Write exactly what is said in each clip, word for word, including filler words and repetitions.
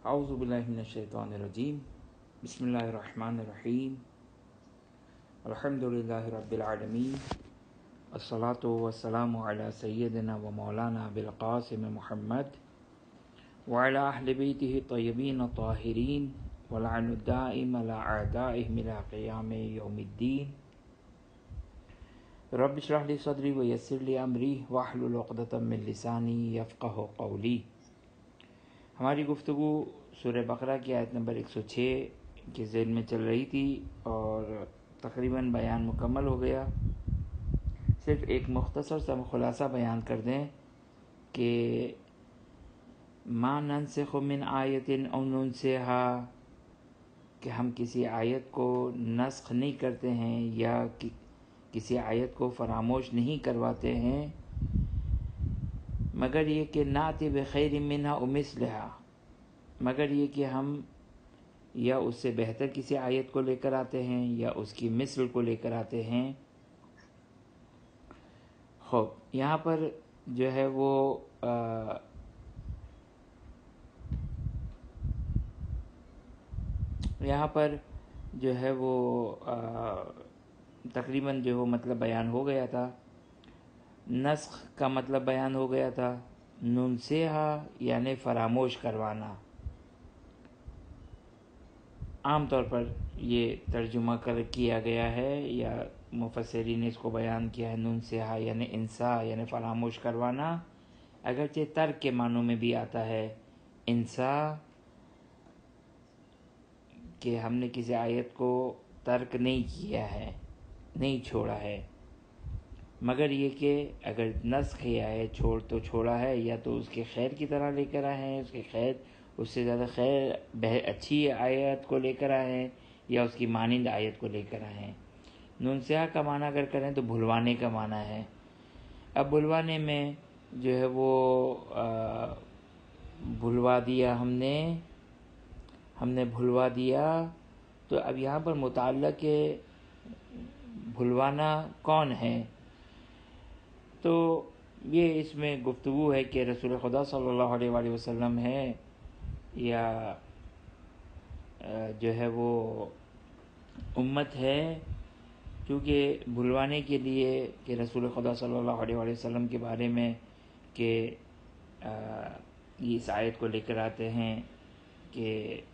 اعوذ باللہ من الشیطان الرجیم بسم اللہ الرحمن الرحیم الحمد للہ رب العالمین الصلاۃ والسلام علی سیدنا و مولانا ابوالقاسم محمد وعلی اہل بیتہ الطیبین الطاہرین واللعن الدائم علی اعدائہم الی قیام یوم الدین رب اشرح لی صدری ویسر لی امری واحلل عقدۃ من لسانی یفقہوا قولی۔ ہماری گفتگو سورہ بقرہ کی آیت نمبر ایک سو چھ کے ذیل میں چل رہی تھی اور تقریباً بیان مکمل ہو گیا۔ صرف ایک مختصر سا خلاصہ بیان کر دیں کہ ما ننسخ من آیت او ننسہا، کہ ہم کسی آیت کو نسخ نہیں کرتے ہیں یا کسی آیت کو فراموش نہیں کرواتے ہیں مگر یہ کہ ناتی بخیر منہا او مثلہا، مگر یہ کہ ہم یا اس سے بہتر کسی آیت کو لے کر آتے ہیں یا اس کی مثل کو لے کر آتے ہیں۔ خوب یہاں پر جو ہے وہ آ یہاں پر جو ہے وہ تقریباً جو وہ مطلب بیان ہو گیا تھا، نسخ کا مطلب بیان ہو گیا تھا، ننسیہا یعنی فراموش کروانا۔ عام طور پر یہ ترجمہ کر کیا گیا ہے یا مفسرین نے اس کو بیان کیا ہے، ننسیہا یعنی انسا یعنی فراموش کروانا، اگرچہ ترک کے معنوں میں بھی آتا ہے انسا، کہ ہم نے کسی آیت کو ترک نہیں کیا ہے، نہیں چھوڑا ہے، مگر یہ کہ اگر نسخ کیا ہے، چھوڑ تو چھوڑا ہے، یا تو اس کے خیر کی طرح لے کر آئے ہیں، اس کے خیر اس سے زیادہ خیر اچھی آیت کو لے کر آئے ہیں، یا اس کی مانند آیت کو لے کر آئے ہیں۔ ننسیہا کا معنی اگر کریں تو بھلوانے کا معنی ہے۔ اب بھلوانے میں جو ہے وہ بھلوا دیا ہم نے ہم نے بھلوا دیا، تو اب یہاں پر متعلق بھلوانا کون ہے؟ تو یہ اس میں گفتگو ہے کہ رسول خدا صلی اللہ علیہ وآلہ وسلم ہے یا جو ہے وہ امت ہے، کیونکہ بھلوانے کے لیے کہ رسول خدا صلی اللہ علیہ وآلہ وسلم کے بارے میں کہ یہ اس آیت کو لے کر آتے ہیں کہ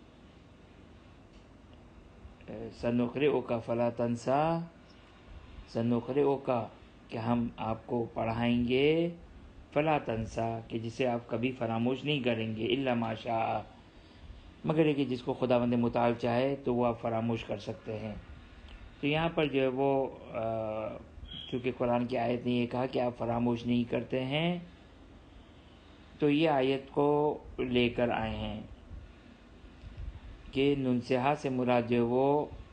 سنقرئک فلا تنسا، سنقرئک کہ ہم آپ کو پڑھائیں گے، فلا تنسا کہ جسے آپ کبھی فراموش نہیں کریں گے، الا ما شاء مگر یہ کہ جس کو خداوند متعال چاہے تو وہ آپ فراموش کر سکتے ہیں۔ تو یہاں پر جو ہے وہ چونکہ قرآن کی آیت نے یہ کہا کہ آپ فراموش نہیں کرتے ہیں، تو یہ آیت کو لے کر آئے ہیں کہ ننسیہا سے مراد جو وہ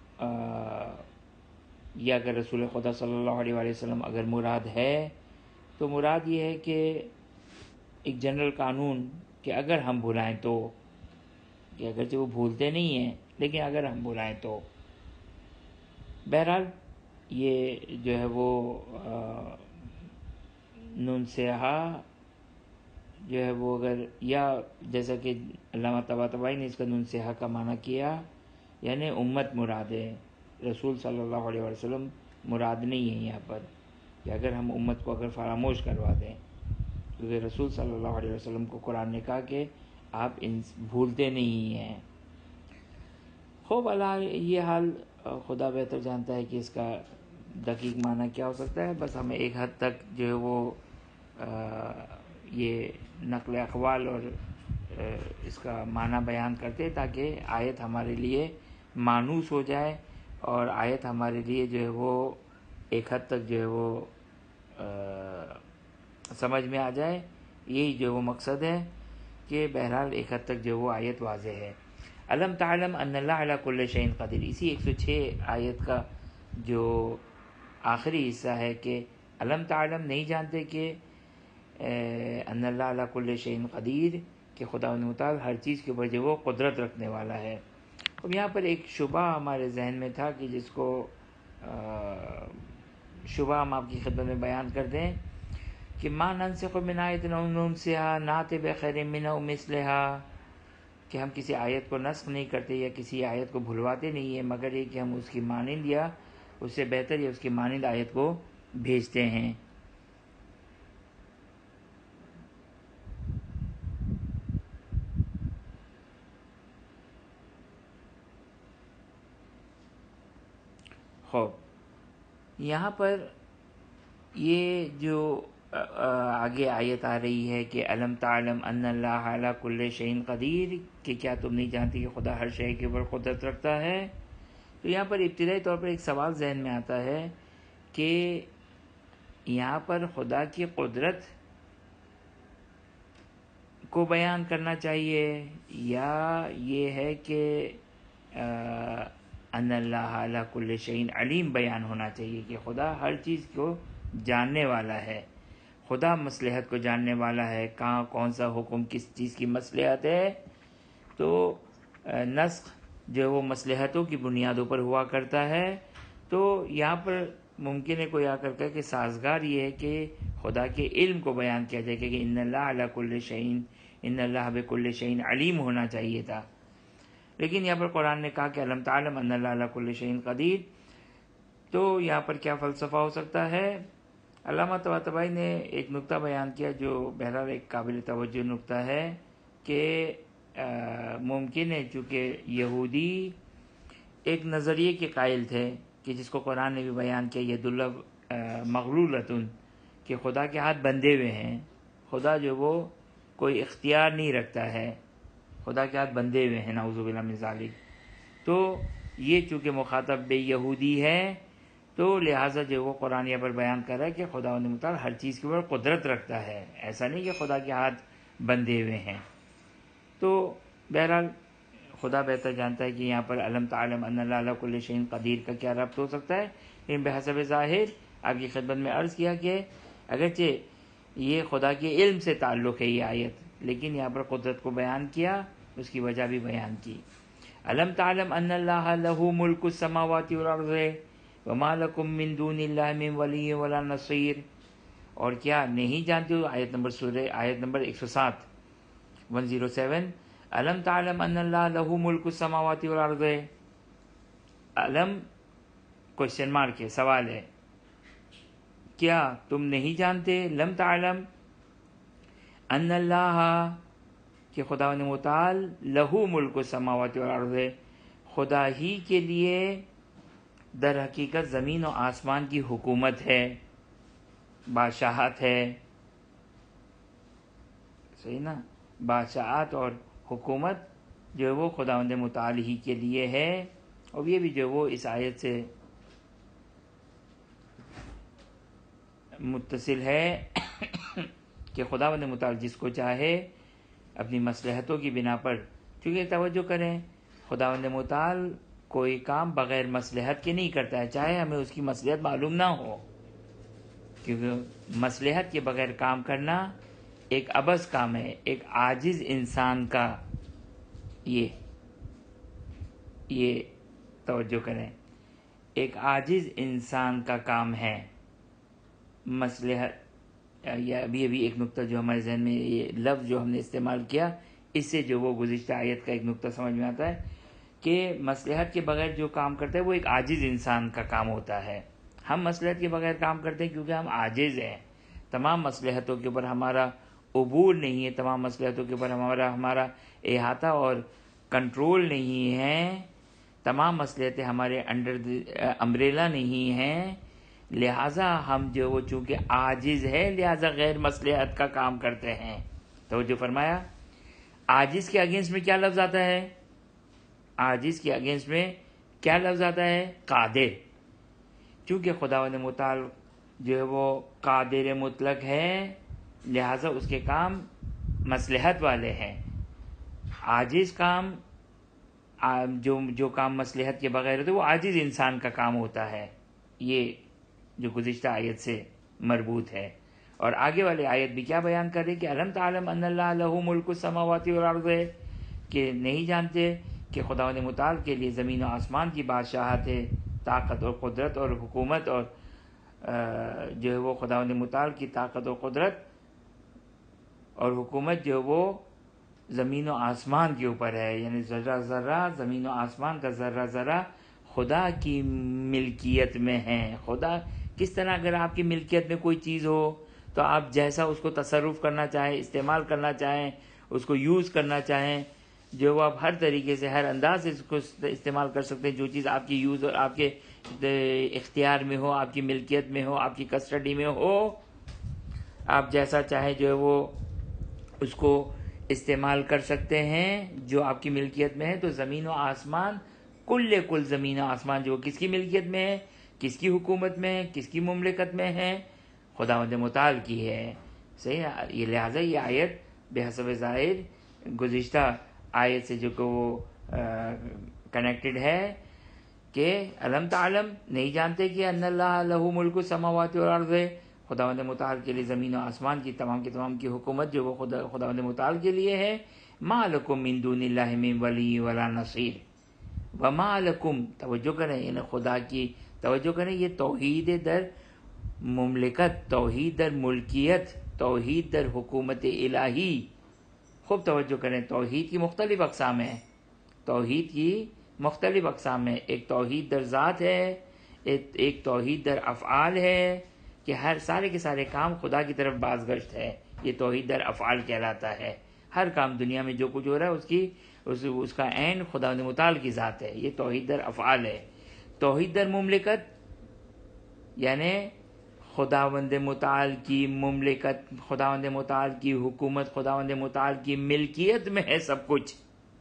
یا اگر رسول خدا صلی اللہ علیہ وآلہ وسلم اگر مراد ہے تو مراد یہ ہے کہ ایک جنرل قانون کہ اگر ہم بھلائیں تو، کہ اگرچہ وہ بھولتے نہیں ہیں لیکن اگر ہم بھلائیں تو، بہرحال یہ جو ہے وہ ننسیہا جو ہے وہ اگر یا جیسا کہ علامہ طباطبائی نے اس کا ننسیہا کا معنی کیا یعنی امت مراد ہے، رسول صلی اللہ علیہ وسلم مراد نہیں ہے یہاں پر، کہ اگر ہم امت کو اگر فراموش کروا دیں، کیونکہ رسول صلی اللہ علیہ وسلم کو قرآن نے کہا کہ آپ ان بھولتے نہیں ہیں۔ خوب اللہ یہ حال خدا بہتر جانتا ہے کہ اس کا دقیق معنی کیا ہو سکتا ہے، بس ہمیں ایک حد تک جو ہے وہ یہ نقل اقوال اور اس کا معنی بیان کرتے تاکہ آیت ہمارے لیے مانوس ہو جائے اور آیت ہمارے لیے جو ہے وہ ایک حد تک جو ہے وہ سمجھ میں آ جائے، یہی جو وہ مقصد ہے کہ بہرحال ایک حد تک جو وہ آیت واضح ہے۔ الم تعلم ان اللہ علی کل شیء قدیر، اسی ایک سو چھ آیت کا جو آخری حصہ ہے کہ الم تعلم نہیں جانتے کہ ان اللہ علی کل شیء قدیر، کہ خدا متعال ہر چیز کے اوپر جو وہ قدرت رکھنے والا ہے۔ اب یہاں پر ایک شبہ ہمارے ذہن میں تھا کہ جس کو شبہ ہم آپ کی خدمت میں بیان کر دیں کہ ما ننسخ من آیۃ او ننسہا نأتی بخیر منہا او مثلہا، کہ ہم کسی آیت کو نسخ نہیں کرتے یا کسی آیت کو بھلواتے نہیں ہیں، مگر یہ کہ ہم اس کی مانند یا اس سے بہتر یا اس کی مانند آیت کو بھیجتے ہیں۔ خوب یہاں پر یہ جو آگے آیت آ رہی ہے کہ الم تعلم ان اللہ علی کل شیء قدیر، کہ کیا تم نہیں جانتی کہ خدا ہر شے کے اوپر قدرت رکھتا ہے؟ تو یہاں پر ابتدائی طور پر ایک سوال ذہن میں آتا ہے کہ یہاں پر خدا کی قدرت کو بیان کرنا چاہیے یا یہ ہے کہ ان اللہ علی کل شیء علیم بیان ہونا چاہیے کہ خدا ہر چیز کو جاننے والا ہے، خدا مصلحت کو جاننے والا ہے، کہاں کون سا حکم کس چیز کی مصلحت ہے؟ تو نسخ جو وہ مصلحتوں کی بنیادوں پر ہوا کرتا ہے۔ تو یہاں پر ممکن ہے کوئی آ کر کہے کہ سازگار یہ ہے کہ خدا کے علم کو بیان کیا جائے کہ ان اللہ علی کل شیء ان اللہ بکل شیء علیم ہونا چاہیے تھا، لیکن یہاں پر قرآن نے کہا کہ الم تعلم ان اللہ علی کل شیء قدیر۔ تو یہاں پر کیا فلسفہ ہو سکتا ہے؟ علامہ طباطبائی نے ایک نقطہ بیان کیا جو بہرحال ایک قابل توجہ نقطہ ہے کہ ممکن ہے چونکہ یہودی ایک نظریے کے قائل تھے کہ جس کو قرآن نے بھی بیان کیا ید اللہ مغلولۃ، کہ خدا کے ہاتھ بندھے ہوئے ہیں، خدا جو وہ کوئی اختیار نہیں رکھتا ہے، خدا کے ہاتھ بندھے ہوئے ہیں، نعوذ باللہ من ذالک۔ تو یہ چونکہ مخاطب بے یہودی ہے تو لہٰذا جو وہ قرآن یہاں پر بیان کر رہا ہے کہ خداوند متعال ہر چیز کے اوپر قدرت رکھتا ہے، ایسا نہیں کہ خدا کے ہاتھ بندھے ہوئے ہیں۔ تو بہرحال خدا بہتر جانتا ہے کہ یہاں پر الم تعلم ان اللہ علی کل شیء قدیر کا کیا ربط ہو سکتا ہے، لیکن بحسب ظاہر آپ کی خدمت میں عرض کیا کہ اگرچہ یہ خدا کے علم سے تعلق ہے یہ آیت، لیکن یہاں پر قدرت کو بیان کیا، اس کی وجہ بھی بیان کی۔ الم تعلم ان اللہ لہ ملک السماوات والارض وما لکم من دون اللہ من ولی ولا نصیر، اور کیا نہیں جانتے ہو، آیت نمبر سورہ آیت نمبر ایک سو سات ون زیرو سیون، الم تعلم ان اللہ لہ ملک السماوات والارض، علم کوشچن مارک ہے، سوال ہے، کیا تم نہیں جانتے، لم تعلم ان اللہ کہ خداوند متعال لہو ملک السماوات والارض، خدا ہی کے لیے در حقیقت زمین و آسمان کی حکومت ہے، بادشاہت ہے، صحیح نا، بادشاہت اور حکومت جو ہے وہ خداوند متعال ہی کے لیے ہے، اور یہ بھی جو وہ اس آیت سے متصل ہے کہ خداوند متعال جس کو چاہے اپنی مصلحتوں کی بنا پر، چونکہ توجہ کریں خداوند متعال کوئی کام بغیر مصلحت کے نہیں کرتا ہے، چاہے ہمیں اس کی مصلحت معلوم نہ ہو، کیونکہ مصلحت کے بغیر کام کرنا ایک عبث کام ہے، ایک عاجز انسان کا یہ یہ توجہ کریں ایک عاجز انسان کا کام ہے مصلحت۔ یا ابھی ابھی ایک نقطہ جو ہمارے ذہن میں، یہ لفظ جو ہم نے استعمال کیا، اس سے جو وہ گزشتہ آیت کا ایک نقطہ سمجھ میں آتا ہے کہ مصلحت کے بغیر جو کام کرتا ہے وہ ایک عاجز انسان کا کام ہوتا ہے۔ ہم مصلحت کے بغیر کام کرتے ہیں کیونکہ ہم عاجز ہیں، تمام مصلحتوں کے اوپر ہمارا عبور نہیں ہے، تمام مصلحتوں کے اوپر ہمارا ہمارا احاطہ اور کنٹرول نہیں ہے، تمام مصلحتیں ہمارے انڈر امبریلا نہیں ہیں، لہٰذا ہم جو وہ چونکہ عاجز ہے لہٰذا غیر مصلحت کا کام کرتے ہیں۔ توجہ فرمایا، عاجز کے اگینسٹ میں کیا لفظ آتا ہے؟ عاجز کے اگینسٹ میں کیا لفظ آتا ہے؟ قادر۔ چونکہ خداوند متعال جو ہے وہ قادر مطلق ہے لہٰذا اس کے کام مصلحت والے ہیں، عاجز کام جو جو کام مصلحت کے بغیر ہوتے وہ عاجز انسان کا کام ہوتا ہے، یہ جو گزشتہ آیت سے مربوط ہے۔ اور آگے والے آیت بھی کیا بیان کر رہی کہ الم تعلم ان اللہ لہ ملک السماوات والارض، کہ نہیں جانتے کہ خداوند متعال کے لیے زمین و آسمان کی بادشاہت ہے، طاقت اور قدرت اور حکومت، اور جو ہے وہ خداوند متعال کی طاقت اور قدرت اور حکومت جو وہ زمین و آسمان کے اوپر ہے، یعنی ذرہ ذرہ زمین و آسمان کا ذرہ ذرہ خدا کی ملکیت میں ہے۔ خدا کس طرح اگر آپ کی ملکیت میں کوئی چیز ہو تو آپ جیسا اس کو تصرف کرنا چاہیں، استعمال کرنا چاہیں، اس کو یوز کرنا چاہیں، جو وہ آپ ہر طریقے سے ہر انداز سے اس کو استعمال کر سکتے ہیں۔ جو چیز آپ کی یوز اور آپ کے اختیار میں ہو، آپ کی ملکیت میں ہو، آپ کی کسٹڈی میں ہو، آپ جیسا چاہیں جو ہے وہ اس کو استعمال کر سکتے ہیں جو آپ کی ملکیت میں ہے۔ تو زمین و آسمان، کل کل زمین و آسمان جو کس کی ملکیت میں ہے، کس کی حکومت میں ہے، کس کی مملکت میں ہے؟ خداوند متعال کی ہے۔ صحیح ہے؟ یہ لہٰذا یہ آیت بحسب ظاہر گزشتہ آیت سے جو کہ وہ کنیکٹڈ ہے کہ الم تعلم، نہیں جانتے کہ ان اللہ لہ ملک السماوات والارض، خداوند متعال کے لیے زمین و آسمان کی تمام کی تمام کی حکومت جو وہ خدا خداوند متعال کے لیے ہے۔ ما لکم من دون اللہ من ولی ولا نصیر، وما لکم، توجہ کریں، یعنی خدا کی توجہ کریں، یہ توحید در مملکت، توحید در ملکیت، توحید در حکومت الہی۔ خوب توجہ کریں، توحید کی مختلف اقسام ہیں، توحید کی مختلف اقسام ہیں۔ ایک توحید در ذات ہے، ایک توحید در افعال ہے کہ ہر سارے کے سارے کام خدا کی طرف بازگشت ہے، یہ توحید در افعال کہلاتا ہے۔ ہر کام دنیا میں جو کچھ ہو رہا ہے اس کی اس, اس کا عین خدا متعال کی ذات ہے، یہ توحید در افعال ہے۔ توحید در مملکت یعنی خداوند متعال کی مملکت، خداوند متعال کی حکومت، خداوند متعال کی ملکیت میں ہے سب کچھ۔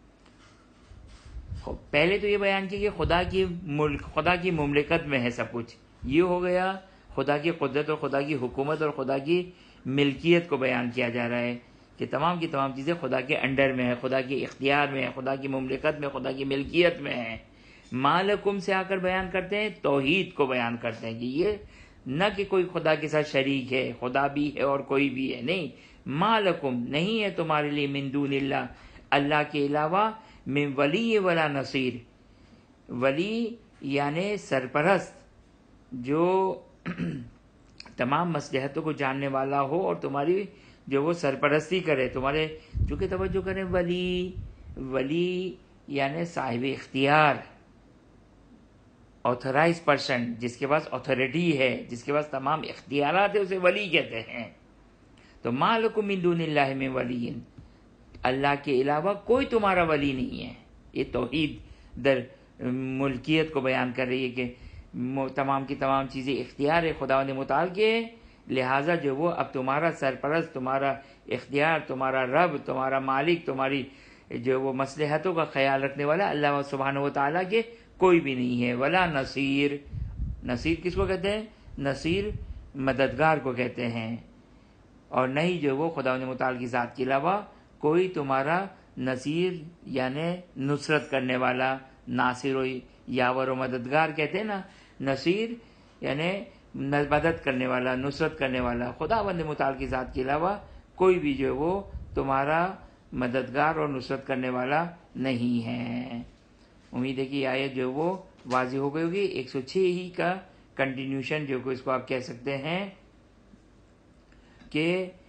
پہلے تو یہ بیان کیا کہ خدا کی ملک، خدا کی مملکت میں ہے سب کچھ، یہ ہو گیا خدا کی قدرت اور خدا کی حکومت اور خدا کی ملکیت کو بیان کیا جا رہا ہے کہ تمام کی تمام چیزیں خدا کے انڈر میں ہے، خدا کے اختیار میں ہے، خدا کی مملکت میں، خدا کی ملکیت میں ہے۔ مالکم سے آ کر بیان کرتے ہیں، توحید کو بیان کرتے ہیں کہ یہ نہ کہ کوئی خدا کے ساتھ شریک ہے، خدا بھی ہے اور کوئی بھی ہے، نہیں، مالکم نہیں ہے تمہارے لیے من دون اللہ، اللہ کے علاوہ، من ولی ولا نصیر، ولی یعنی سرپرست جو تمام مصلحتوں کو جاننے والا ہو اور تمہاری جو وہ سرپرستی کرے تمہارے، چونکہ توجہ کریں ولی، ولی یعنی صاحب اختیار، آتھورائز پرسن، جس کے پاس اتھارٹی ہے، جس کے پاس تمام اختیارات ہیں، اسے ولی کہتے ہیں۔ تو ما لکم من دون اللہ من ولی، اللہ کے علاوہ کوئی تمہارا ولی نہیں ہے۔ یہ توحید در ملکیت کو بیان کر رہی ہے کہ تمام کی تمام چیزیں اختیار ہے خداوند متعال کے، لہٰذا جو وہ اب تمہارا سرپرست، تمہارا اختیار، تمہارا رب، تمہارا مالک، تمہاری جو وہ مصلحتوں کا خیال رکھنے والا اللہ سبحانہ و تعالیٰ کے کوئی بھی نہیں ہے۔ ولا نصیر، نصیر کس کو کہتے ہیں؟ نصیر مددگار کو کہتے ہیں، اور نہیں جو وہ خداوند متعال کی ذات کے علاوہ کوئی تمہارا نصیر یعنی نصرت کرنے والا، ناصر و یاور و مددگار کہتے ہیں نا، نصیر یعنی مدد کرنے والا، نصرت کرنے والا، خداوند متعال کی ذات کے علاوہ کوئی بھی جو وہ تمہارا مددگار اور نصرت کرنے والا نہیں ہے۔ امید ہے کہ یہ آیت جو وہ واضح ہو گئی ہوگی۔ ایک سو چھ ہی کا کنٹینیوشن جو کہ اس کو آپ کہہ سکتے ہیں کہ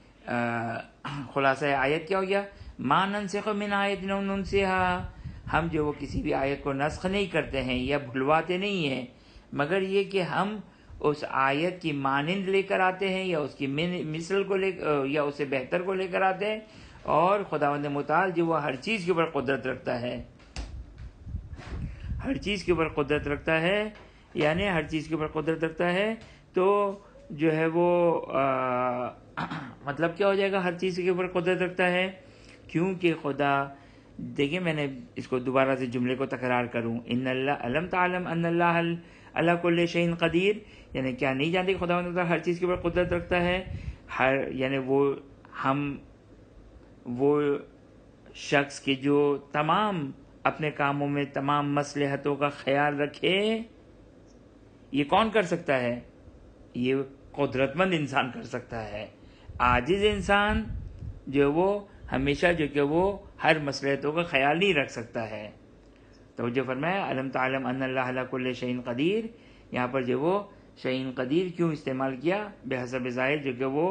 خلاصہ آیت کیا ہو گیا؟ ما ننسخ من آیت او ننسها، ہم جو وہ کسی بھی آیت کو نسخ نہیں کرتے ہیں یا بھلواتے نہیں ہیں، مگر یہ کہ ہم اس آیت کی مانند لے کر آتے ہیں یا اس کی مثل کو لے یا اسے بہتر کو لے کر آتے ہیں، اور خداوند متعال جو وہ ہر چیز کے اوپر قدرت رکھتا ہے، ہر چیز کے اوپر قدرت رکھتا ہے، یعنی ہر چیز کے اوپر قدرت رکھتا ہے تو جو ہے وہ آ, مطلب کیا ہو جائے گا؟ ہر چیز کے اوپر قدرت رکھتا ہے کیونکہ خدا، دیکھیں میں نے اس کو دوبارہ سے جملے کو تکرار کروں، ان اللہ علم تعلم ان اللہ اللہ کل شیء قدیر، یعنی کیا نہیں جانتے کہ خداوند ہر چیز کے اوپر قدرت رکھتا ہے؟ ہر یعنی وہ ہم وہ شخص کے جو تمام اپنے کاموں میں تمام مصلحتوں کا خیال رکھے، یہ کون کر سکتا ہے؟ یہ قدرت مند انسان کر سکتا ہے۔ عاجز انسان جو وہ ہمیشہ جو کہ وہ ہر مصلحتوں کا خیال نہیں رکھ سکتا ہے۔ توجہ فرمایا، علم تعلم ان اللہ علی کل شیء قدیر، یہاں پر جو وہ شیء قدیر کیوں استعمال کیا؟ بحسب ظاہر جو کہ وہ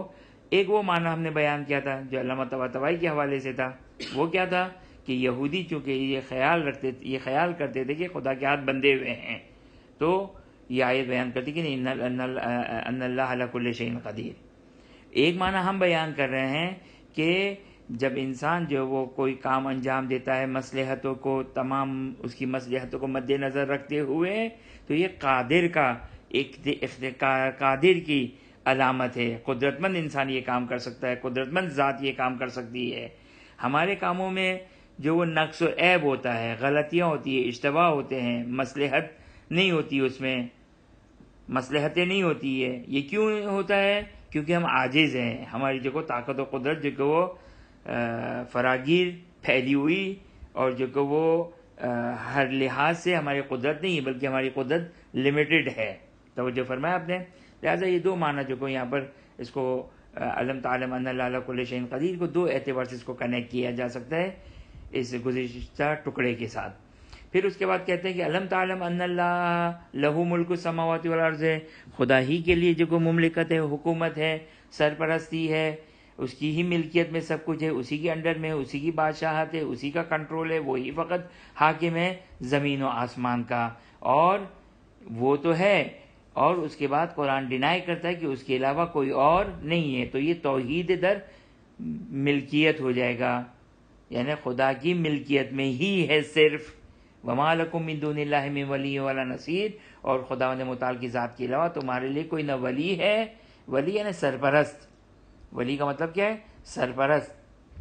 ایک وہ معنی ہم نے بیان کیا تھا جو علامہ طباطبائی کے حوالے سے تھا، وہ کیا تھا کہ یہودی چونکہ یہ خیال رکھتے یہ خیال کرتے تھے کہ خدا کے ہاتھ بندھے ہوئے ہیں، تو یہ آیت بیان کرتی کہ ان ان اللہ علی کل شیء قدیر۔ ایک معنی ہم بیان کر رہے ہیں کہ جب انسان جو وہ کوئی کام انجام دیتا ہے مصلحتوں کو تمام اس کی مصلحتوں کو مد نظر رکھتے ہوئے، تو یہ قادر کا ایک قادر کی علامت ہے، قدرت مند انسان یہ کام کر سکتا ہے، قدرت مند ذات یہ کام کر سکتی ہے۔ ہمارے کاموں میں جو وہ نقص و عیب ہوتا ہے، غلطیاں ہوتی ہیں، اشتباہ ہوتے ہیں، مصلحت نہیں ہوتی، اس میں مصلحتیں نہیں ہوتی ہے۔ یہ کیوں ہوتا ہے؟ کیونکہ ہم عاجز ہیں، ہماری جو کو طاقت و قدرت جو کہ وہ فراگیر پھیلی ہوئی، اور جو کہ وہ ہر لحاظ سے ہماری قدرت نہیں ہے بلکہ ہماری قدرت لمیٹڈ ہے۔ توجہ فرمایا آپ نے؟ لہٰذا یہ دو معنی جو کو یہاں پر اس کو علم تعلم ان اللہ علی کل شیء قدیر کو دو اعتبار سے اس کو کنیکٹ کیا جا سکتا ہے اس گزشتہ ٹکڑے کے ساتھ۔ پھر اس کے بعد کہتے ہیں کہ علم تعلم ان اللہ لہ ملک السماوات والارض، خدا ہی کے لیے جو کو مملکت ہے، حکومت ہے، سرپرستی ہے، اس کی ہی ملکیت میں سب کچھ ہے، اسی کے انڈر میں، اسی کی بادشاہت ہے، اسی کا کنٹرول ہے، وہی فقط حاکم ہے زمین و آسمان کا، اور وہ تو ہے، اور اس کے بعد قرآن ڈینائی کرتا ہے کہ اس کے علاوہ کوئی اور نہیں ہے، تو یہ توحید در ملکیت ہو جائے گا، یعنی خدا کی ملکیت میں ہی ہے صرف۔ وما لکم من دون اللہ من ولی ولا نصیر، اور خداوند متعال کی ذات کے علاوہ تمہارے لیے کوئی نہ ولی ہے، ولی یعنی سرپرست، ولی کا مطلب کیا ہے؟ سرپرست۔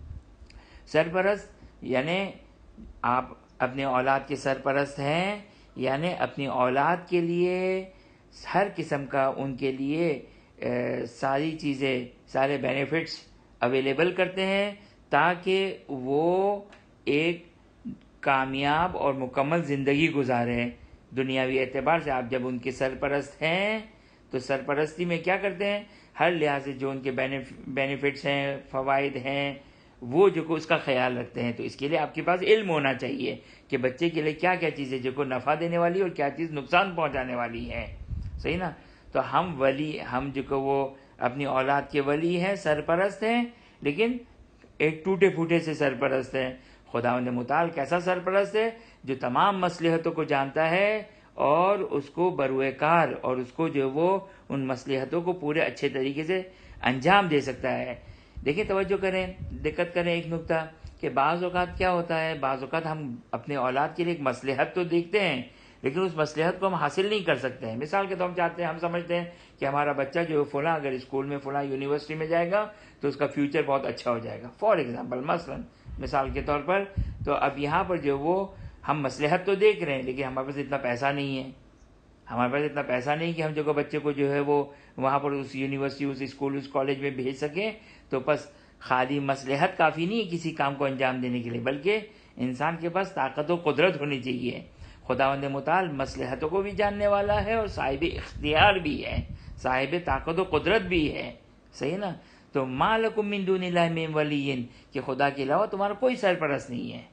سرپرست یعنی آپ اپنے اولاد کے سرپرست ہیں، یعنی اپنی اولاد کے لیے ہر قسم کا ان کے لیے ساری چیزیں، سارے بینیفٹس اویلیبل کرتے ہیں تاکہ وہ ایک کامیاب اور مکمل زندگی گزاریں۔ دنیاوی اعتبار سے آپ جب ان کے سرپرست ہیں تو سرپرستی میں کیا کرتے ہیں؟ ہر لحاظ سے جو ان کے بینیفٹس ہیں، فوائد ہیں، وہ جو کو اس کا خیال رکھتے ہیں۔ تو اس کے لیے آپ کے پاس علم ہونا چاہیے کہ بچے کے لیے کیا کیا چیزیں جو کو نفع دینے والی اور کیا چیز نقصان پہنچانے والی ہے، صحیح نا؟ تو ہم ولی ہم جو کہ وہ اپنی اولاد کے ولی ہیں، سرپرست ہیں، لیکن ایک ٹوٹے پھوٹے سے سرپرست ہیں۔ خداوند متعال کیسا سرپرست ہے؟ جو تمام مصلحتوں کو جانتا ہے اور اس کو بروئے کار اور اس کو جو وہ ان مصلحتوں کو پورے اچھے طریقے سے انجام دے سکتا ہے۔ دیکھیں، توجہ کریں، دقت کریں ایک نقطہ کہ بعض اوقات کیا ہوتا ہے، بعض اوقات ہم اپنے اولاد کے لیے ایک مصلحت تو دیکھتے ہیں لیکن اس مصلحت کو ہم حاصل نہیں کر سکتے ہیں۔ مثال کے طور ہم چاہتے ہیں، ہم سمجھتے ہیں کہ ہمارا بچہ جو فلاں اگر اسکول میں فلاں یونیورسٹی میں جائے گا تو اس کا فیوچر بہت اچھا ہو جائے گا، فار ایگزامپل، مثلا مثال کے طور پر۔ تو اب یہاں پر جو وہ ہم مصلحت تو دیکھ رہے ہیں لیکن ہمارے پاس اتنا پیسہ نہیں ہے، ہمارے پاس اتنا پیسہ نہیں کہ ہم جو بچے کو جو ہے وہ وہاں پر اس یونیورسٹی، اس اسکول، اس کالج میں بھیج سکیں۔ تو بس خالی مصلحت کافی نہیں ہے کسی کام کو انجام دینے کے لیے، بلکہ انسان کے پاس طاقت و قدرت ہونی چاہیے۔ خداوند متعال مصلحتوں کو بھی جاننے والا ہے اور صاحب اختیار بھی ہے، صاحب طاقت و قدرت بھی ہے، صحیح نا؟ تو ما لکم من دون اللہ من ولی، کہ خدا کے علاوہ تمہارا کوئی سرپرست نہیں ہے۔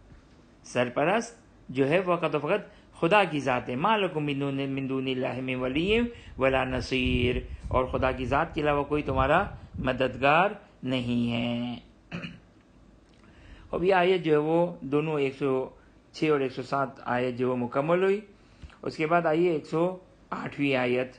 سرپرست جو ہے فقط و فقط خدا کی ذات ہے۔ ما لکم من دون اللہ من ولی ولا نصیر، اور خدا کی ذات کے علاوہ کوئی تمہارا مددگار نہیں ہے۔ اب یہ آیت جو ہے وہ دونوں ایک سو چھ اور ایک سو سات آیت جو وہ مکمل ہوئی۔ اس کے بعد آئیے ایک سو آٹھویں آیت۔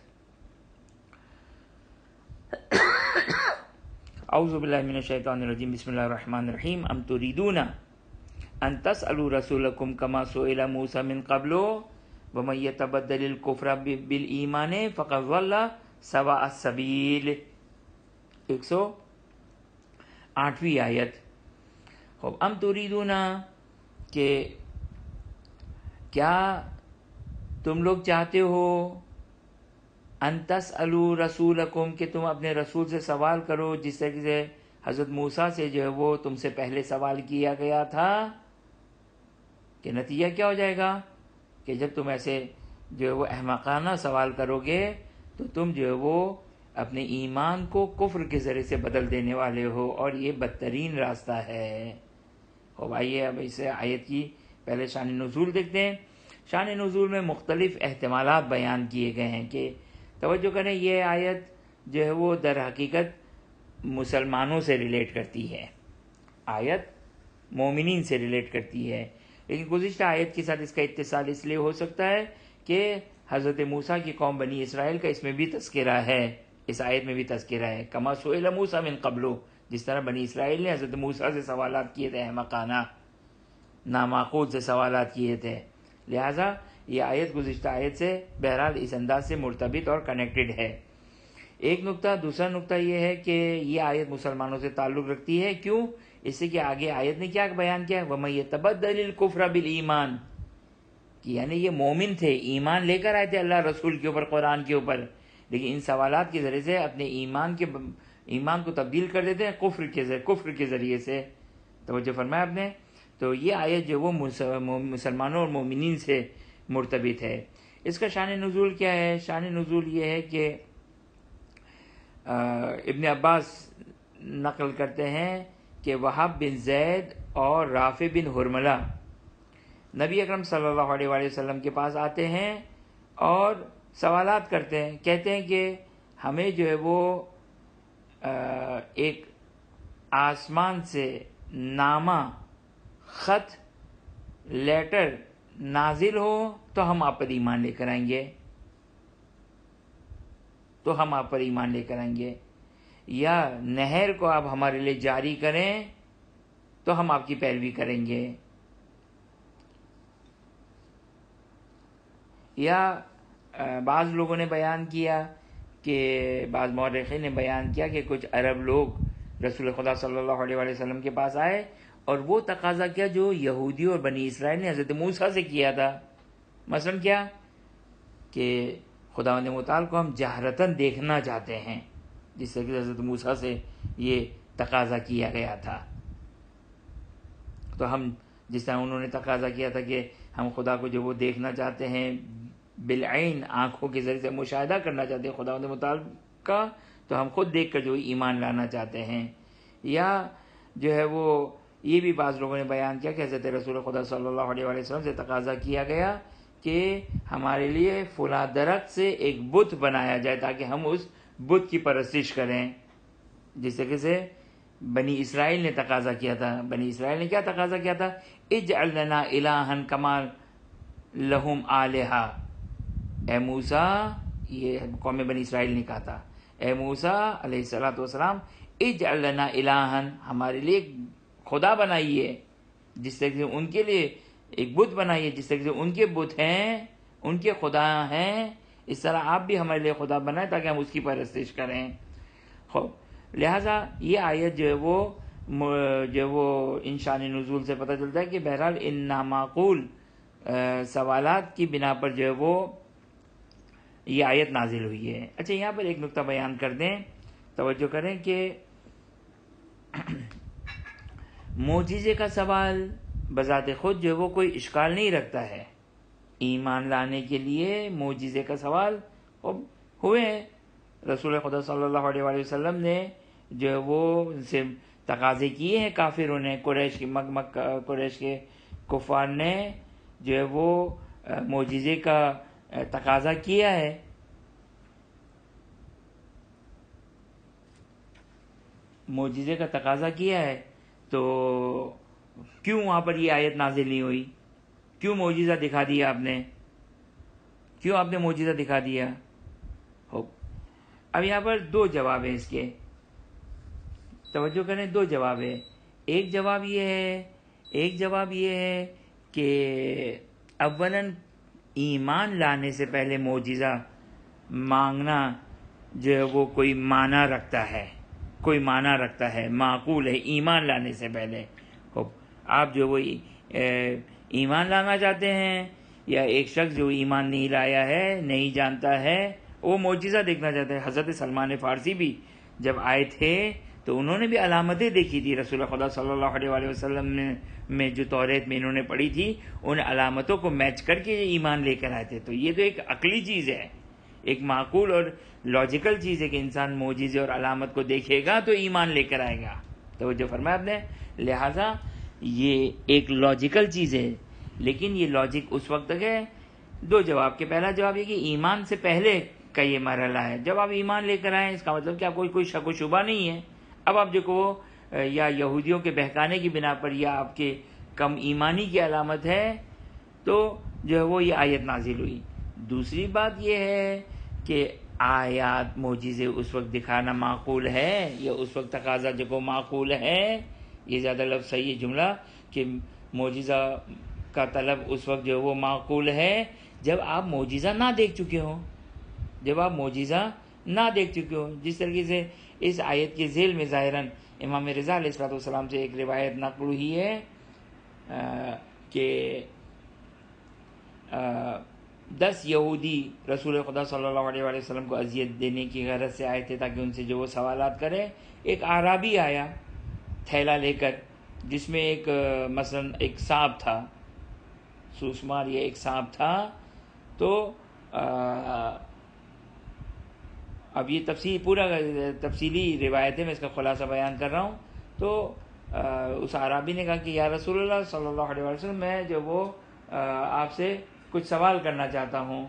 اعوذ باللہ من الشیطان الرجیم، بسم اللہ الرحمن الرحیم۔ ام تریدون ان تسألوا رسولکم کما سئل موسیٰ من قبل ومن یتبدل الکفر بالایمان فقد ضل سواء السبیل۔ ایک سو آٹھویں آیت۔ ام تریدون، کہ کیا تم لوگ چاہتے ہو، ان تسألوا رسولکم، کہ تم اپنے رسول سے سوال کرو جس طریقے سے حضرت موسیٰ سے جو ہے وہ تم سے پہلے سوال کیا گیا تھا، کہ نتیجہ کیا ہو جائے گا کہ جب تم ایسے جو ہے وہ احمقانہ سوال کرو گے تو تم جو ہے وہ اپنے ایمان کو کفر کے ذریعے سے بدل دینے والے ہو، اور یہ بدترین راستہ ہے۔ اب آئیے اب اسے آیت کی پہلے شان نزول دیکھتے ہیں۔ شان نزول میں مختلف احتمالات بیان کیے گئے ہیں کہ توجہ کریں، یہ آیت جو ہے وہ در حقیقت مسلمانوں سے ریلیٹ کرتی ہے، آیت مومنین سے ریلیٹ کرتی ہے، لیکن گزشتہ آیت کے ساتھ اس کا اتصال اس لیے ہو سکتا ہے کہ حضرت موسیٰ کی قوم بنی اسرائیل کا اس میں بھی تذکرہ ہے، اس آیت میں بھی تذکرہ ہے، کما سئل موسیٰ من قبل، جس طرح بنی اسرائیل نے حضرت موسیٰ سے سوالات کیے تھے، احمقانہ نامعقول سے سوالات کیے تھے، لہٰذا یہ آیت گزشتہ آیت سے بہرحال اس انداز سے مرتبط اور کنیکٹڈ ہے۔ ایک نقطہ، دوسرا نقطہ یہ ہے کہ یہ آیت مسلمانوں سے تعلق رکھتی ہے، کیوں؟ اس سے کہ آگے آیت نے کیا بیان کیا ہے، وَمَن يَتَبَدَّلِ الْكُفْرَ بِالْإِيمَانِ، کہ یعنی یہ مومن تھے، ایمان لے کر آئے تھے اللہ رسول کے اوپر، قرآن کے اوپر، لیکن ان سوالات کے ذریعے سے اپنے ایمان کے ایمان کو تبدیل کر دیتے ہیں کفر کے ذریعے کفر کے ذریعے سے۔ توجہ فرمایا آپ نے؟ تو یہ آیت جو وہ مسلمانوں اور مومنین سے مرتبط ہے۔ اس کا شان نزول کیا ہے؟ شان نزول یہ ہے کہ ابن عباس نقل کرتے ہیں کہ وہب بن زید اور رافع بن حرملہ نبی اکرم صلی اللہ علیہ وآلہ وسلم کے پاس آتے ہیں اور سوالات کرتے ہیں، کہتے ہیں کہ ہمیں جو ہے وہ ایک آسمان سے نامہ، خط، لیٹر نازل ہو تو ہم آپ پر ایمان لے کر آئیں گے، تو ہم آپ پر ایمان لے کر آئیں گے، یا نہر کو آپ ہمارے لیے جاری کریں تو ہم آپ کی پیروی کریں گے، یا بعض لوگوں نے بیان کیا کہ بعض مورخین نے بیان کیا کہ کچھ عرب لوگ رسول خدا صلی اللہ علیہ وآلہ وسلم کے پاس آئے اور وہ تقاضا کیا جو یہودی اور بنی اسرائیل نے حضرت موسیٰ سے کیا تھا، مثلا کیا کہ خداوند متعال کو ہم جہرتاً دیکھنا چاہتے ہیں، جس سے کہ حضرت موسیٰ سے یہ تقاضا کیا گیا تھا۔ تو ہم جس طرح انہوں نے تقاضا کیا تھا کہ ہم خدا کو جو وہ دیکھنا چاہتے ہیں بالعین، آنکھوں کے ذریعے سے مشاہدہ کرنا چاہتے ہیں خداوند متعال کا، تو ہم خود دیکھ کر جو ایمان لانا چاہتے ہیں، یا جو ہے وہ یہ بھی بعض لوگوں نے بیان کیا کہ حضرت رسول خدا صلی اللہ علیہ وآلہ وسلم سے تقاضا کیا گیا کہ ہمارے لیے فلاں درخت سے ایک بت بنایا جائے تاکہ ہم اس بت کی پرستش کریں، جس طریقے سے بنی اسرائیل نے تقاضا کیا تھا۔ بنی اسرائیل نے کیا تقاضا کیا تھا؟ اجعل لنا الہا کما لہم آلہہ، اے موسیٰ، یہ قوم بنی اسرائیل نے کہا تھا، اے موسیٰ علیہ الصلوۃ والسلام، اجعل لنا الہا، ہمارے لیے خدا بنائیے، جس طرح سے ان کے لیے ایک بت بنائیے، جس طرح سے ان کے بت ہیں، ان کے خدا ہیں، اس طرح آپ بھی ہمارے لیے خدا بنائیں تاکہ ہم اس کی پرستش کریں۔ خوب، لہٰذا یہ آیت جو ہے وہ جو وہ ان شان نزول سے پتہ چلتا ہے کہ بہرحال ان نامعقول سوالات کی بنا پر جو ہے وہ یہ آیت نازل ہوئی ہے۔ اچھا، یہاں پر ایک نقطہ بیان کر دیں، توجہ کریں کہ معجزے کا سوال بذات خود جو وہ کوئی اشکال نہیں رکھتا ہے، ایمان لانے کے لیے معجزے کا سوال ہوئے ہیں، رسول خدا صلی اللہ علیہ وآلہ وسلم نے جو وہ ان سے تقاضے کیے ہیں، کافروں نے، قریش کی مک مک قریش کے کفار نے جو ہے وہ معجزے کا تقاضا کیا ہے۔ معجزے کا تقاضا کیا ہے تو کیوں وہاں پر یہ آیت نازل نہیں ہوئی؟ کیوں معجزہ دکھا دیا آپ نے؟ کیوں آپ نے معجزہ دکھا دیا؟ ہو اب یہاں پر دو جواب ہیں اس کے، توجہ کریں، دو جواب ہیں۔ ایک جواب یہ ہے ایک جواب یہ ہے کہ اولاً ایمان لانے سے پہلے معجزہ مانگنا جو ہے وہ کوئی معنی رکھتا ہے، کوئی معنی رکھتا ہے، معقول ہے، ایمان لانے سے پہلے۔ آپ جو وہ ایمان لانا چاہتے ہیں، یا ایک شخص جو ایمان نہیں لایا ہے، نہیں جانتا ہے، وہ معجزہ دیکھنا چاہتا ہے۔ حضرت سلمان فارسی بھی جب آئے تھے تو انہوں نے بھی علامتیں دیکھی تھی، رسول خدا صلی اللہ علیہ وآلہ وسلم نے میں جو توریت میں انہوں نے پڑھی تھی، ان علامتوں کو میچ کر کے ایمان لے کر آئے تھے۔ تو یہ تو ایک عقلی چیز ہے، ایک معقول اور لاجیکل چیز ہے کہ انسان معجزے اور علامت کو دیکھے گا تو ایمان لے کر آئے گا، توجہ فرمایا آپ نے۔ لہٰذا یہ ایک لاجیکل چیز ہے، لیکن یہ لاجک اس وقت تک ہے۔ دو جواب کے، پہلا جواب یہ کہ ایمان سے پہلے کا یہ مرحلہ ہے، جب آپ ایمان لے کر آئیں اس کا مطلب کہ آپ کو کوئی شک و شبہ نہیں ہے، اب آپ جو کو یا یہودیوں کے بہکانے کی بنا پر یا آپ کے کم ایمانی کی علامت ہے تو جو ہے وہ یہ آیت نازل ہوئی۔ دوسری بات یہ ہے کہ آیات معجزے اس وقت دکھانا معقول ہے یا اس وقت تقاضا جو کو معقول ہے، یہ زیادہ لفظ صحیح جملہ کہ معجزہ کا طلب اس وقت جو وہ معقول ہے جب آپ معجزہ نہ دیکھ چکے ہوں، جب آپ معجزہ نہ دیکھ چکے ہوں۔ جس طریقے سے اس آیت کے ذیل میں ظاہراً امام رضا علیہ الصلوۃ والسلام سے ایک روایت نقل ہوئی ہے کہ دس یہودی رسول خدا صلی اللہ علیہ وآلہ وسلم کو اذیت دینے کی غرض سے آئے تھے تاکہ ان سے جو وہ سوالات کرے۔ ایک اعرابی آیا تھیلا لے کر جس میں ایک مثلا ایک سانپ تھا، سوسمار یا ایک سانپ تھا۔ تو اب یہ تفصیل پورا تفصیلی روایت ہے، میں اس کا خلاصہ بیان کر رہا ہوں۔ تو اس اعرابی نے کہا کہ یا رسول اللہ صلی اللہ علیہ وسلم، میں جو وہ آپ سے کچھ سوال کرنا چاہتا ہوں۔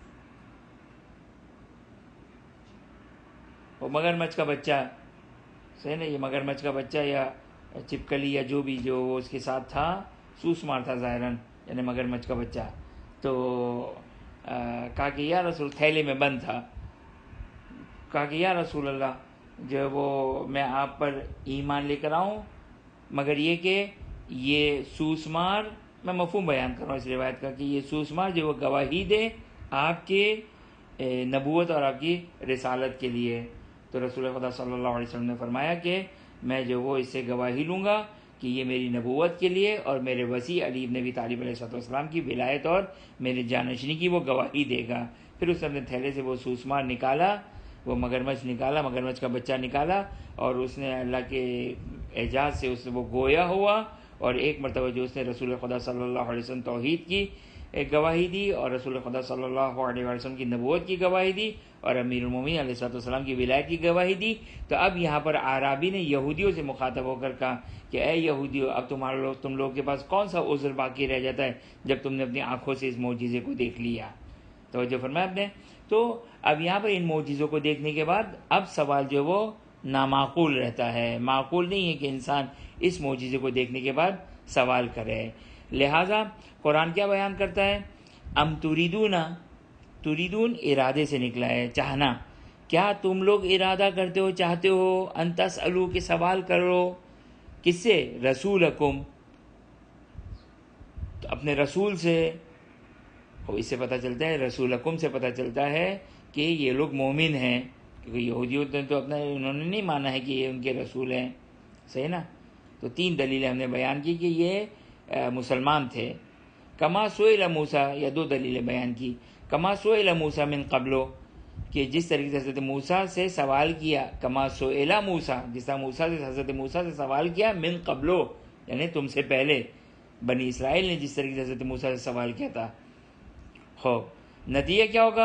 وہ مگرمچھ کا بچہ صحیح نا، یہ مگرمچھ کا بچہ یا چپکلی یا جو بھی جو وہ اس کے ساتھ تھا، سوسمار تھا ظاہراً، یعنی مگرمچھ کا بچہ۔ تو کہا کہ یا رسول، تھیلے میں بند تھا، کہا کہ یا رسول اللہ جو وہ میں آپ پر ایمان لے کر آؤں، مگر یہ کہ یہ سوسمار، میں مفہوم بیان کر رہا ہوں اس روایت کا، کہ یہ سوسمار جو وہ گواہی دے آپ کے نبوت اور آپ کی رسالت کے لیے۔ تو رسول خدا صلی اللہ علیہ وسلم نے فرمایا کہ میں جو وہ اس سے گواہی لوں گا کہ یہ میری نبوت کے لیے اور میرے وسیع علی بن ابی طالب علیہ السلام کی ولایت اور میرے جانشینی کی وہ گواہی دے گا۔ پھر اس نے اپنے تھیلے سے وہ سوسمار نکالا، وہ مگرمچھ نکالا، مگرمچھ کا بچہ نکالا، اور اس نے اللہ کے اعجاز سے اس سے وہ گویا ہوا، اور ایک مرتبہ جو اس نے رسول خدا صلی اللہ علیہ وسلم توحید کی ایک گواہی دی اور رسول خدا صلی اللہ علیہ وسلم کی نبوت کی گواہی دی اور امیر المومنین علیہ الصلوۃ والسلام کی ولایت کی گواہی دی۔ تو اب یہاں پر اعرابی نے یہودیوں سے مخاطب ہو کر کہا کہ اے یہودیوں، اب تمہارے لوگ تم لوگ کے پاس کون سا عذر باقی رہ جاتا ہے جب تم نے اپنی آنکھوں سے اس معجزے کو دیکھ لیا۔ توجہ فرمایا آپ نے۔ تو اب یہاں پر ان معجزوں کو دیکھنے کے بعد اب سوال جو وہ نامعقول رہتا ہے، معقول نہیں ہے کہ انسان اس معجزے کو دیکھنے کے بعد سوال کرے۔ لہٰذا قرآن کیا بیان کرتا ہے؟ ام تریدون، تریدون ارادے سے نکلا ہے، چاہنا۔ کیا تم لوگ ارادہ کرتے ہو، چاہتے ہو، ان تسألوا کہ سوال کرو، کس سے؟ رسولکم، تو اپنے رسول سے۔ اور اس سے پتہ چلتا ہے، رسولکم سے پتہ چلتا ہے کہ یہ لوگ مومن ہیں، کیونکہ یہودیوں نے تو اپنا انہوں نے نہیں مانا ہے کہ یہ ان کے رسول ہیں، صحیح نا۔ تو تین دلیلیں ہم نے بیان کی کہ یہ مسلمان تھے۔ کما سئل موسیٰ، یا دو دلیلیں بیان کی، کما سئل موسیٰ من قبلو، کہ جس طریقے سے حضرت موسیٰ سے سوال کیا، کما سئل موسیٰ، جس طرح موسیٰ سے حضرت موسیٰ سے سوال کیا، من قبلو یعنی تم سے پہلے بنی اسرائیل نے جس طریقے سے حضرت موسیٰ سے سوال کیا تھا۔ خوب نتیجہ کیا ہوگا؟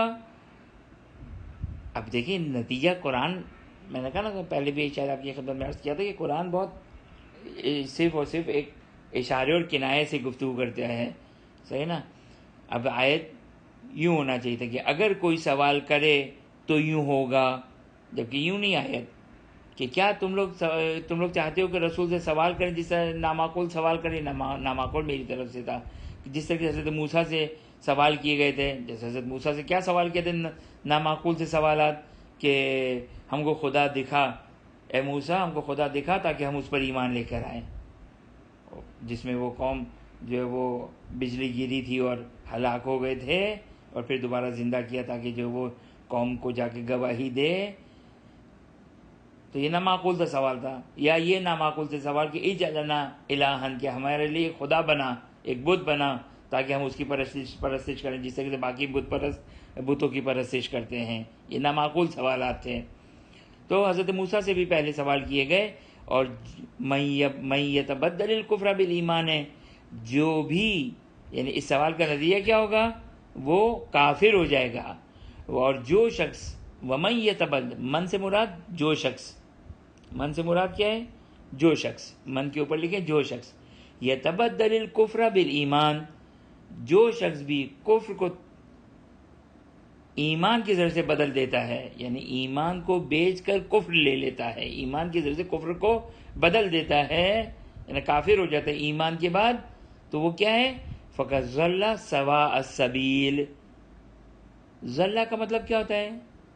اب دیکھیں نتیجہ قرآن، میں نے کہا نا پہلے بھی شاید آپ کی خدمت میں عرض کیا تھا کہ قرآن بہت صرف اور صرف ایک اشارے اور کنایے سے گفتگو کرتا ہے، صحیح نا۔ اب آیت یوں ہونا چاہیے تھا کہ اگر کوئی سوال کرے تو یوں ہوگا، جبکہ یوں نہیں آیت کہ کیا تم لوگ تم لوگ چاہتے ہو کہ رسول سے سوال کریں، جس طرح نامعقول سوال کریں، نامعقول میری طرف سے تھا، جس طرح کہ حضرت موسیٰ سے سوال کیے گئے تھے۔ جیسے حضرت موسیٰ سے کیا سوال کیے تھے نامعقول سے سوالات، کہ ہم کو خدا دکھا، اے موسیٰ ہم کو خدا دکھا تاکہ ہم اس پر ایمان لے کر آئیں، جس میں وہ قوم جو ہے وہ بجلی گری تھی اور ہلاک ہو گئے تھے، اور پھر دوبارہ زندہ کیا تاکہ جو وہ قوم کو جا کے گواہی دے۔ تو یہ نامعقول سے سوال تھا۔ یا یہ نامعقول سے سوال کہ اجعل لنا الہن، کہ ہمارے لیے خدا بنا، ایک بت بنا تاکہ ہم اس کی پرستش پرستش کریں جس طرح سے باقی بت پرست بتوں کی پرستش کرتے ہیں۔ یہ نامعقول سوالات تھے۔ تو حضرت موسیٰ سے بھی پہلے سوال کیے گئے، اور من یتبدل الکفر بالایمان ہے، جو بھی، یعنی اس سوال کا نتیجہ کیا ہوگا؟ وہ کافر ہو جائے گا۔ اور جو شخص، ومن یتبدل، من سے مراد جو شخص، من سے مراد کیا ہے؟ جو شخص، من کے اوپر لکھیں جو شخص، یتبدل الکفر بالایمان، جو شخص بھی کفر کو ایمان کی ذریعے سے بدل دیتا ہے، یعنی ایمان کو بیچ کر کفر لے لیتا ہے، ایمان کی ذریعے سے کفر کو بدل دیتا ہے، یعنی کافر ہو جاتا ہے ایمان کے بعد، تو وہ کیا ہے؟ فقط ضل سواء السبیل۔ ضلع کا مطلب کیا ہوتا ہے؟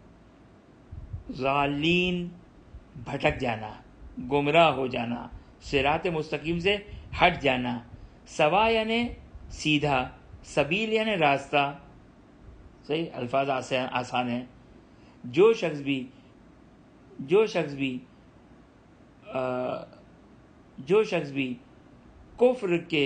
ضالین، بھٹک جانا، گمراہ ہو جانا، صراط مستقیم سے ہٹ جانا۔ سوا یعنی سیدھا، سبیل یعنی راستہ، صحیح الفاظ آسان ہیں۔ جو شخص بھی جو شخص بھی جو شخص بھی کفر کے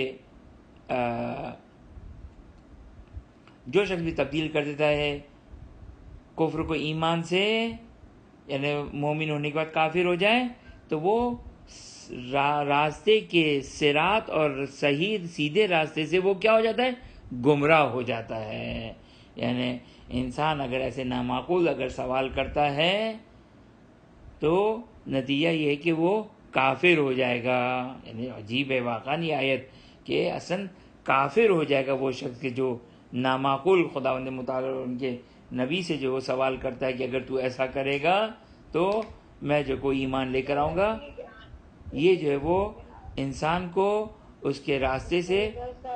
جو شخص بھی تبدیل کر دیتا ہے کفر کو ایمان سے، یعنی مومن ہونے کے بعد کافر ہو جائے، تو وہ راستے کے صراط اور صحیح سیدھے راستے سے وہ کیا ہو جاتا ہے؟ گمراہ ہو جاتا ہے۔ یعنی انسان اگر ایسے نامعقول اگر سوال کرتا ہے تو نتیجہ یہ ہے کہ وہ کافر ہو جائے گا۔ یعنی عجیب ہے واقعاً یہ آیت کہ اصلاً کافر ہو جائے گا وہ شخص کہ جو نامعقول خداوند متعال ان کے نبی سے جو وہ سوال کرتا ہے کہ اگر تو ایسا کرے گا تو میں جو کوئی ایمان لے کر آؤں گا۔ یہ جو ہے وہ انسان کو اس کے راستے سے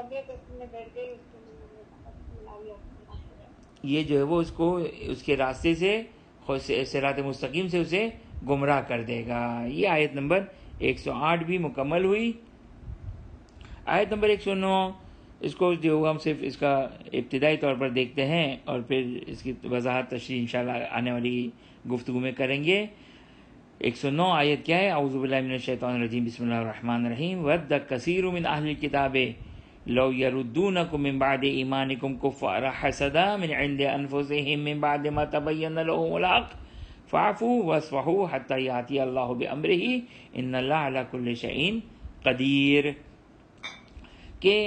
یہ جو ہے وہ اس کو اس کے راستے سے صراط مستقیم سے اسے گمراہ کر دے گا۔ یہ آیت نمبر ایک سو آٹھ بھی مکمل ہوئی۔ آیت نمبر ایک سو نو، اس کو جو ہم صرف اس کا ابتدائی طور پر دیکھتے ہیں اور پھر اس کی وضاحت تشریح انشاءاللہ آنے والی گفتگو میں کریں گے۔ ایک سو نو آیت کیا ہے؟ اعوذ باللہ من الشیطان الرجیم، بسم اللہ الرحمن الرحیم۔ وَدَّ كَثِيرٌ مِّنْ أَهْلِ الْكِتَابِ لَوْ يَرُدُّونَكُم مِّن بَعْدِ إِيمَانِكُمْ كُفَّارًا حَسَدًا مِّنْ عِندِ أَنفُسِهِم مِّن بَعْدِ مَا تَبَيَّنَ لَهُمُ الْحَقُّ فَاعْفُوا وَاصْفَحُوا حَتَّى يَأْتِيَ اللَّهُ بِأَمْرِهِ إِنَّ اللَّهَ عَلَىٰ كُلِّ شَيْءٍ قَدِيرٌ۔ کہ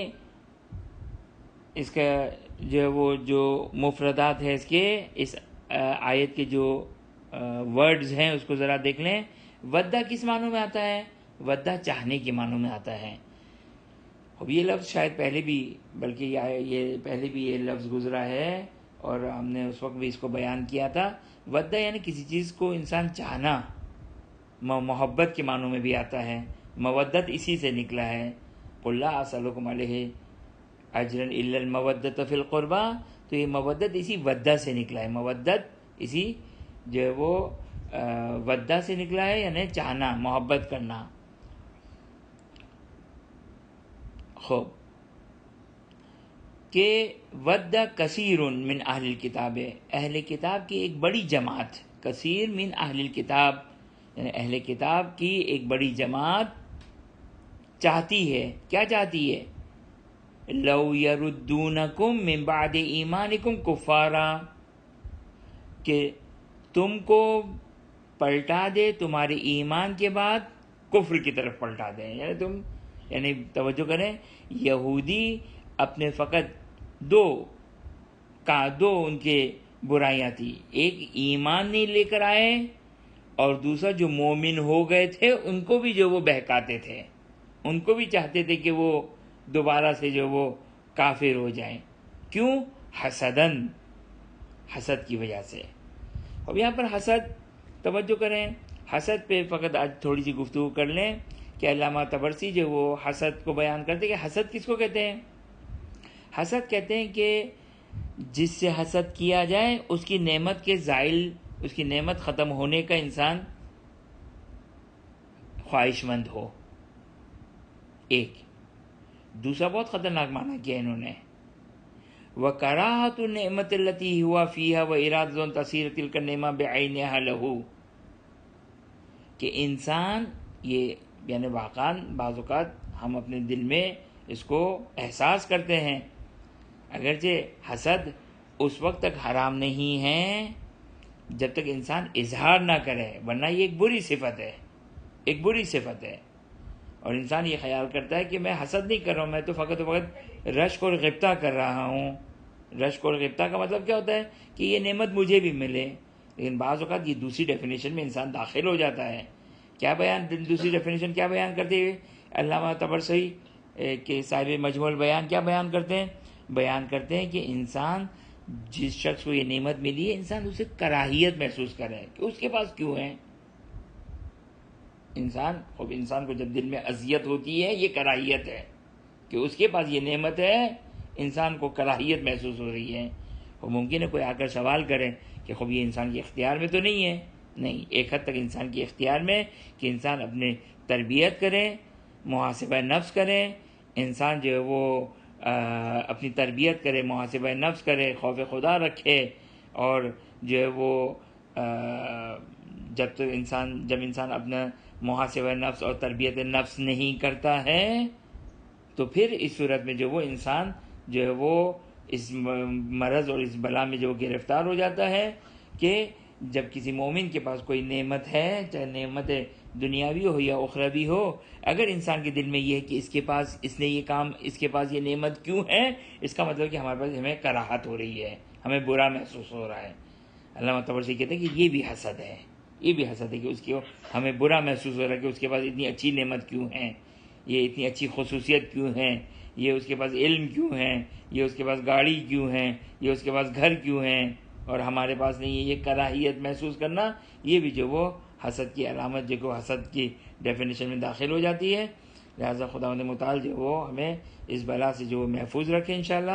اس کا جو وہ جو مفردات ہے اس کے اس آیت کے جو ورڈز ہیں اس کو ذرا دیکھ لیں۔ ودہ کس معنوں میں آتا ہے؟ ودہ چاہنے کے معنوں میں آتا ہے۔ اب یہ لفظ شاید پہلے بھی بلکہ یہ پہلے بھی یہ لفظ گزرا ہے اور ہم نے اس وقت بھی اس کو بیان کیا تھا۔ ودہ یعنی کسی چیز کو انسان چاہنا، محبت کے معنوں میں بھی آتا ہے۔ مودت اسی سے نکلا ہے۔ قُل لَا أَسْأَلُكُمْ عَلَيْهِ اجرا الا المودۃ فی القربیٰ، تو یہ مودت اسی ودہ سے نکلا ہے۔ مودت اسی جو ہے وہ ودہ سے نکلا ہے، یعنی چاہنا، محبت کرنا۔ خوب کہ ود کثیر من اہل الکتاب، اہل کتاب کی ایک بڑی جماعت، کثیر من اہل الکتاب یعنی اہل کتاب کی ایک بڑی جماعت چاہتی ہے، کیا چاہتی ہے؟ لو یردونکم من بعد ایمانکم کفارا، کہ تم کو پلٹا دے تمہارے ایمان کے بعد کفر کی طرف پلٹا دیں۔ یعنی تم یعنی توجہ کریں، یہودی اپنے فقط دو کا دو ان کے برائیاں تھی، ایک ایمان نہیں لے کر آئے اور دوسرا جو مومن ہو گئے تھے ان کو بھی جو وہ بہکاتے تھے، ان کو بھی چاہتے تھے کہ وہ دوبارہ سے جو وہ کافر ہو جائیں۔ کیوں؟ حسدن، حسد کی وجہ سے۔ اب یہاں پر حسد، توجہ کریں، حسد پہ فقط آج تھوڑی سی گفتگو کر لیں کہ علامہ طبرسی جو وہ حسد کو بیان کرتے کہ حسد کس کو کہتے ہیں؟ حسد کہتے ہیں کہ جس سے حسد کیا جائے اس کی نعمت کے زائل، اس کی نعمت ختم ہونے کا انسان خواہش مند ہو۔ ایک دوسرا بہت خطرناک معنی کیا انہوں نے، وَكَرَاهَةُ النِّعْمَةِ الَّتِي هُوَ فِيهَا وَإِرَادَةٌ تَصِيرُ تِلْكَ النِّعْمَةَ بِعَيْنِهَا لَهُ، کہ انسان یہ یعنی واقعاً بعض اوقات ہم اپنے دل میں اس کو احساس کرتے ہیں، اگرچہ حسد اس وقت تک حرام نہیں ہے جب تک انسان اظہار نہ کرے، ورنہ یہ ایک بری صفت ہے، ایک بری صفت ہے۔ اور انسان یہ خیال کرتا ہے کہ میں حسد نہیں کر رہا ہوں، میں تو فقط و فقط رشک اور غبطہ کر رہا ہوں۔ رشک اور غبطہ کا مطلب کیا ہوتا ہے؟ کہ یہ نعمت مجھے بھی ملے، لیکن بعض اوقات یہ دوسری ڈیفینیشن میں انسان داخل ہو جاتا ہے۔ کیا بیان دوسری ڈیفینیشن کیا بیان کرتے ہوئے علامہ طبرسی کے صاحب مجموع البیان کیا بیان کرتے ہیں؟ بیان کرتے ہیں کہ انسان جس شخص کو یہ نعمت ملی ہے انسان اسے کراہیت محسوس کرے کہ اس کے پاس کیوں ہے. انسان خوب انسان کو جب دل میں اذیت ہوتی ہے یہ کراہیت ہے کہ اس کے پاس یہ نعمت ہے، انسان کو کراہیت محسوس ہو رہی ہے. اور ممکن ہے کوئی آ کر سوال کرے کہ خوب یہ انسان کے اختیار میں تو نہیں ہے. نہیں، ایک حد تک انسان کے اختیار میں کہ انسان اپنے تربیت کرے، محاسبہ نفس کرے، انسان جو ہے وہ اپنی تربیت کرے، محاسبہ نفس کرے، خوف خدا رکھے، اور جو ہے وہ جب تک انسان جب انسان اپنا محاسبہ نفس اور تربیت نفس نہیں کرتا ہے تو پھر اس صورت میں جو وہ انسان جو ہے وہ اس مرض اور اس بلا میں جو گرفتار ہو جاتا ہے کہ جب کسی مومن کے پاس کوئی نعمت ہے، چاہے نعمت دنیاوی ہو یا اخروی ہو، اگر انسان کے دل میں یہ ہے کہ اس کے پاس اس نے یہ کام، اس کے پاس یہ نعمت کیوں ہے، اس کا مطلب کہ ہمارے پاس ہمیں کراہت ہو رہی ہے، ہمیں برا محسوس ہو رہا ہے. علامہ طبرسی کہتے ہیں کہ یہ بھی حسد ہے، یہ بھی حسد ہے کہ اس کی ہمیں برا محسوس ہو رہا ہے کہ اس کے پاس اتنی اچھی نعمت کیوں ہے، یہ اتنی اچھی خصوصیت کیوں ہے، یہ اس کے پاس علم کیوں ہے، یہ اس کے پاس گاڑی کیوں ہے، یہ اس کے پاس گھر کیوں ہیں اور ہمارے پاس نہیں ہے. یہ کراہیت محسوس کرنا یہ بھی جو وہ حسد کی علامت جو کہ حسد کی ڈیفینیشن میں داخل ہو جاتی ہے. لہٰذا خداوند متعال جو وہ ہمیں اس بلا سے جو محفوظ رکھے انشاءاللہ.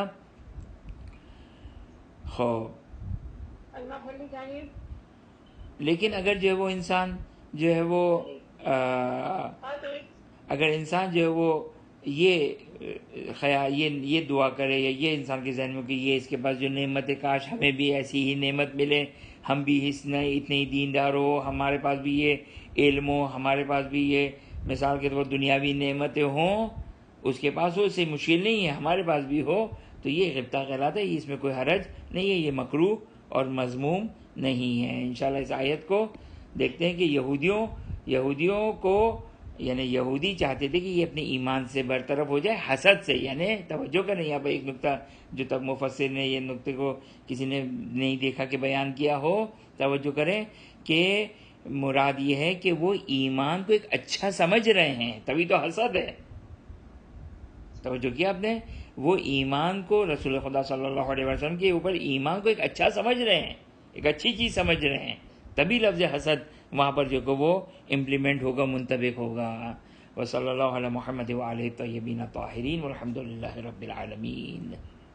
خوب لیکن اگر جو ہے وہ انسان جو ہے وہ اگر انسان جو ہے وہ یہ خیال یہ یہ دعا کرے یا یہ انسان کے ذہن میں کہ یہ اس کے پاس جو نعمت ہے کاش ہمیں بھی ایسی ہی نعمت ملے، ہم بھی اس نے اتنے ہی دیندار ہو، ہمارے پاس بھی یہ علم ہو، ہمارے پاس بھی یہ مثال کے طور پر دنیاوی نعمتیں ہوں، اس کے پاس ہو، اسے مشکل نہیں ہے ہمارے پاس بھی ہو، تو یہ غبطہ کہلاتا ہے. اس میں کوئی حرج نہیں ہے، یہ مکروہ اور مذموم نہیں ہے. انشاءاللہ اس آیت کو دیکھتے ہیں کہ یہودیوں یہودیوں کو یعنی یہودی چاہتے تھے کہ یہ اپنے ایمان سے برطرف ہو جائے حسد سے. یعنی توجہ کریں یہاں پہ ایک نقطہ جو تک مفسر نے یہ نقطے کو کسی نے نہیں دیکھا کہ بیان کیا ہو، توجہ کریں کہ مراد یہ ہے کہ وہ ایمان کو ایک اچھا سمجھ رہے ہیں، تبھی تو حسد ہے. توجہ کیا آپ نے؟ وہ ایمان کو رسول خدا صلی اللہ علیہ وسلم کے اوپر ایمان کو ایک اچھا سمجھ رہے ہیں، ایک اچھی چیز سمجھ رہے ہیں، تبھی لفظ حسد وہاں پر جو کہ وہ امپلیمنٹ ہوگا، منطبق ہوگا. وصلی اللہ علی محمد وآلہ الطیبین الطاہرین والحمد للہ رب العالمین.